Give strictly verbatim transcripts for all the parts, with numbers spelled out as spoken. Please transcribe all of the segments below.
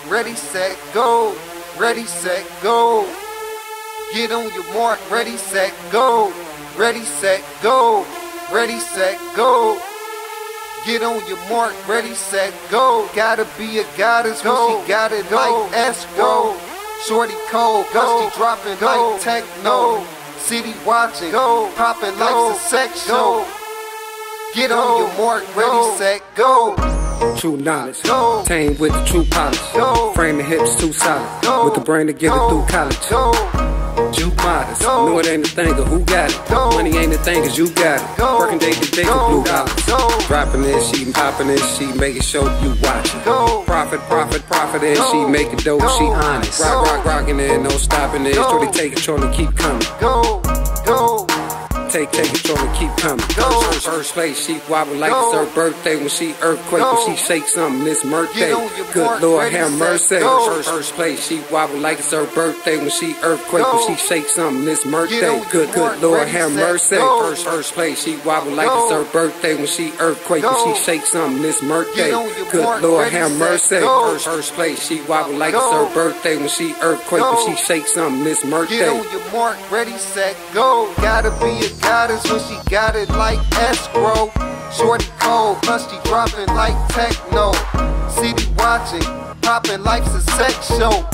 ready, set, go. Ready, set, go. Get on your mark, ready, set, go. Ready, set, go. Ready, set, go. Get on your mark, ready, set, go. Gotta be a goddess when she got it like escrow. Shorty cold, gusty dropping like techno. City watching, go. Popping like a sex show. Get on your mark, ready, set, go. True knowledge, Go. tame with the true polish. Go. Frame the hips too solid, Go. with the brain to get Go. it through college. Go. Juke modest, Go. know it ain't a thing of who got it. Go. Money ain't a thing, cause you got it. Go. Working day to day Go. with blue dollars. Go. Dropping this sheet, popping this sheet, making sure you watching. Go. Profit, profit, profit, and Go. she making dope, Go. she honest. Go. Rock, rock, rocking it, no stopping it. Go. Shorty take control and keep coming. Go. Go. Take, take control and keep coming. Go. First, first place, she wobble like Go. it's her birthday. When she earthquake, Go. when she shake something, it's birthday. Get on your Good mark, Lord, ready, have set, mercy. go. First, first place, she wobble like it's her birthday. When she earthquake, Go. when she shake something, it's birthday. Get on your Good, mark, good Lord, ready, have set, mercy. go. First, first place, she wobble like Go. it's her birthday. When she earthquake, Go. when she shake something, it's birthday. Get on your Good mark, Lord, ready, have set, mercy. go. First, first place, she wobble like Go. it's her birthday. When she earthquake, Go. when she shake something, it's birthday. Get on your mark, ready, set, go. Gotta be a goddess when she got it like escrow. Shorty cold, musty dropping like techno. City watching, popping life's a sex show.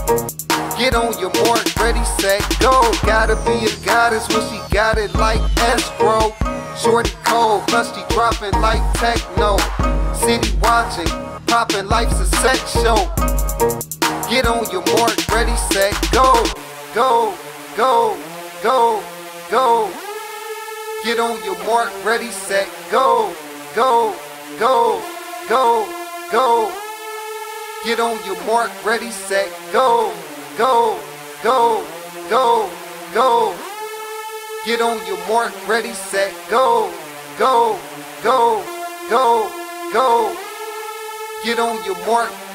Get on your mark, ready, set, go. Gotta be a goddess when she got it like escrow. Shorty cold, musty dropping like techno. City watching, popping life's a sex show. Get on your mark, ready, set, go. Go, go, go, go. Get on your mark, ready, set, go. Go, go, go, go. Get on your mark, ready, set, go. Go, go, go, go. Get on your mark, ready, set, go. Go, go, go, go. Get on your mark,